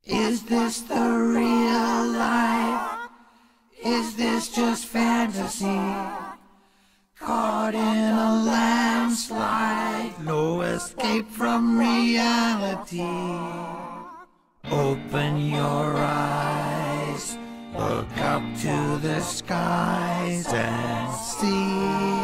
Is this the real life? Is this just fantasy? Caught in a landslide, no escape from reality. Open your eyes, look up to the skies and see.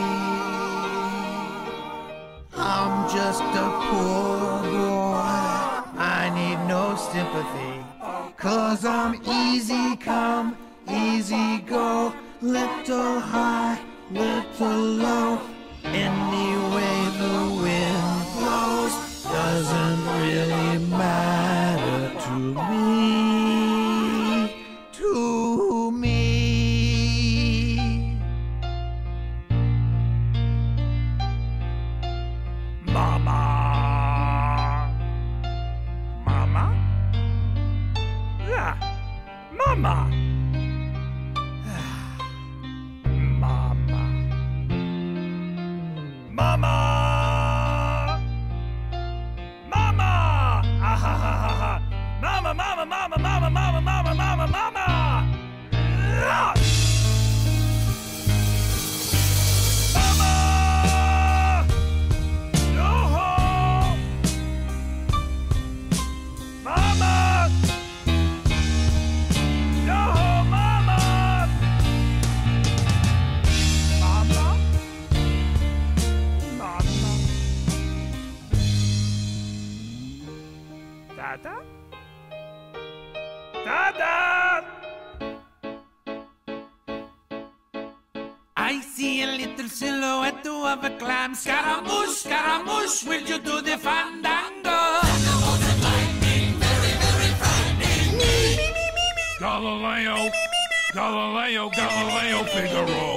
I'm just a poor boy, I need no sympathy, 'cause I'm easy come, easy go, little high, little low. Any way the wind blows doesn't really matter to me, to me. Mama, Mama, yeah, Mama. Mama! Mama! Ah, ha, ha, ha, ha. Mama, mama, mama, mama, mama, mama, mama, mama! Ah! Mama! No-ho! Mama! No-ho, mama! Mama? Dada? Dada! I see a little silhouette of a clam. Scaramouche, Scaramouche, will you do the fandango? Thunderbolt and lightning, very, very frightening. Me. Galileo, Galileo, Galileo, Figaro.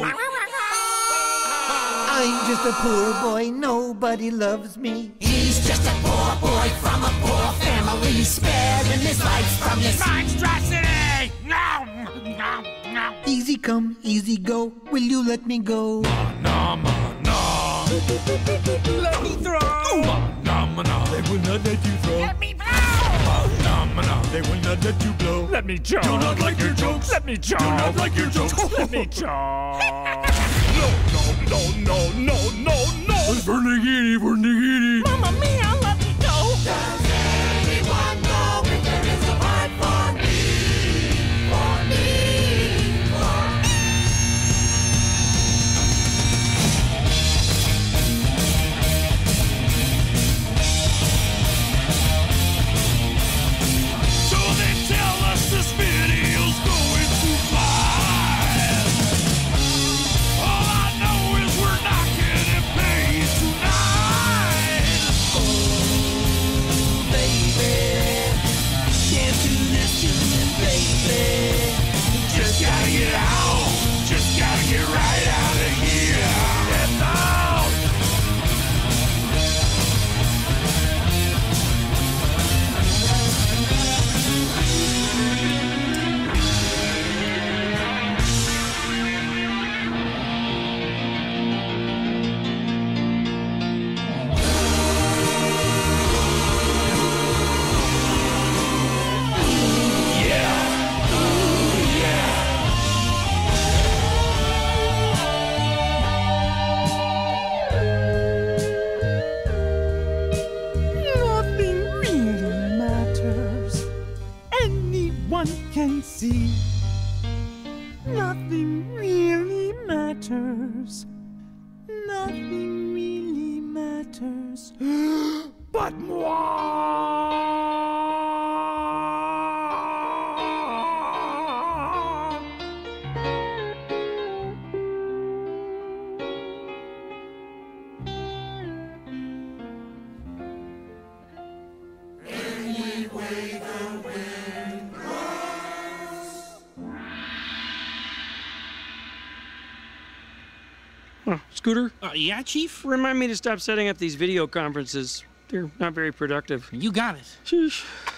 I'm just a poor boy, nobody loves me. He's just a poor boy from a poor family, sparing his life from this monstrosity! No! No! No! Easy come, easy go, will you let me go? Mana, mana. Let me throw! Mana, mana. They will not let you throw. Let me blow! Mana, mana. They will not let you blow. Let me choke. Do not like your jokes. Let me choke. Do not like your jokes. Let me choke. No, no, no, no, no, no, no! Vernigini, Vernigini! Mamma mia, let me go! Does anyone know if there is a part for me? For me, for me! So they tell us this video's going to fly. All I know is we're not getting paid tonight. Oh, baby, can't do this to me, baby. Just gotta get out, just gotta get right out of here. Get out. Nothing really matters. Anyone can see. Nothing really matters. Nothing really matters. But moi! Scooter? Yeah, Chief? Remind me to stop setting up these video conferences. They're not very productive. You got it. Sheesh.